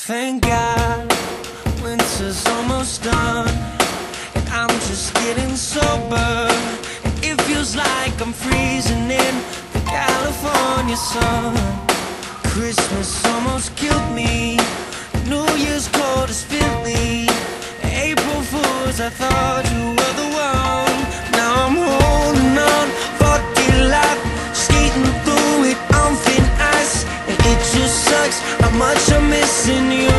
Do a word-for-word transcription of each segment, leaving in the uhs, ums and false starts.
Thank God, winter's almost done, and I'm just getting sober, and it feels like I'm freezing in the California sun. Christmas almost killed me, New Year's cold as Philly, April Fools, I thought you were the one. Now I'm holding on for dear life, skating through it on thin ice, and it just sucks how much I'm missing you.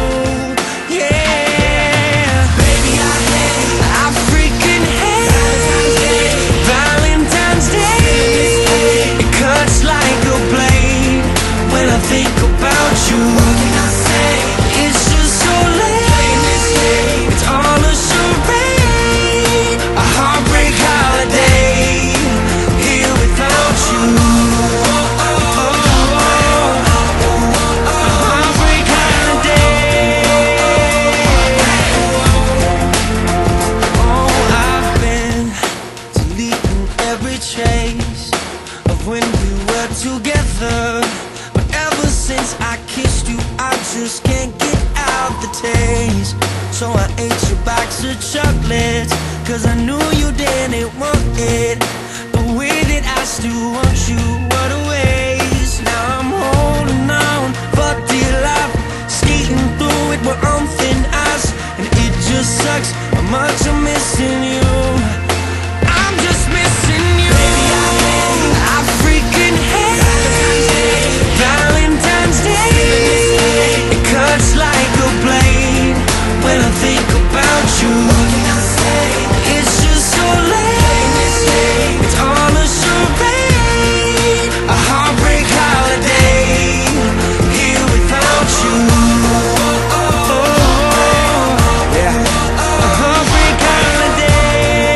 Yeah, baby, I hate, I freaking hate Valentine's Day. It cuts like a blade when I think about you. What can I say? It's just so late. It's all a charade, a heartbreak holiday here without you. Trace of when we were together, but ever since I kissed you, I just can't get out the taste. So I ate your box of chocolates, cause I knew you didn't want it, but with it I still want you. What a waste. Now I'm holding on for dear life, skating through it, we're on thin ice, and it just sucks how much I'm missing you. I'm just missing you. I freaking hate Valentine's Day. It cuts like a blade when I think about you. It's just so late. It's all a charade, a heartbreak holiday here without you. Yeah, a heartbreak holiday.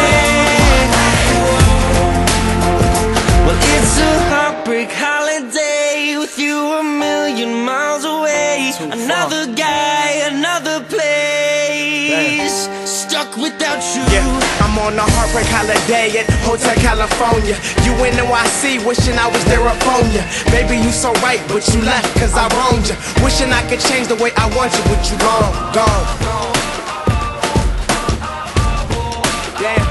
Well, it's a heartbreak holiday with you a million miles away. Another guy, another place, stuck without you. Yeah, I'm on a heartbreak holiday at Hotel California. You in N Y C, wishing I was there up on ya. Baby, you so right, but you left cause I wronged ya. Wishing I could change the way I want you, but you gone, gone. Damn.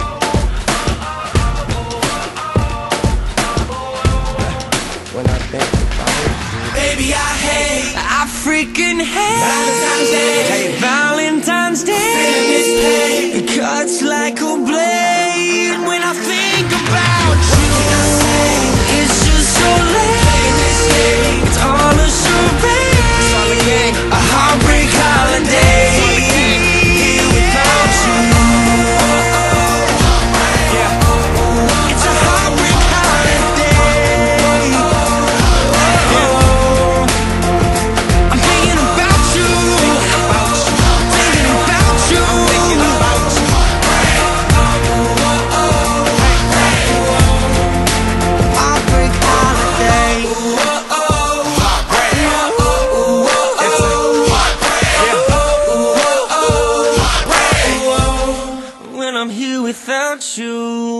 When I think about it, baby, I hate, I freaking hate Valentine's Day. Valentine's Day. It cuts like a blade when I think about you. It's just so late. It's all a charade, a heartbreak holiday here without you. Yeah, it's a heartbreak holiday. I'm thinking about you, thinking about you, thinking about you. Heartbreak holiday. When I'm here without you.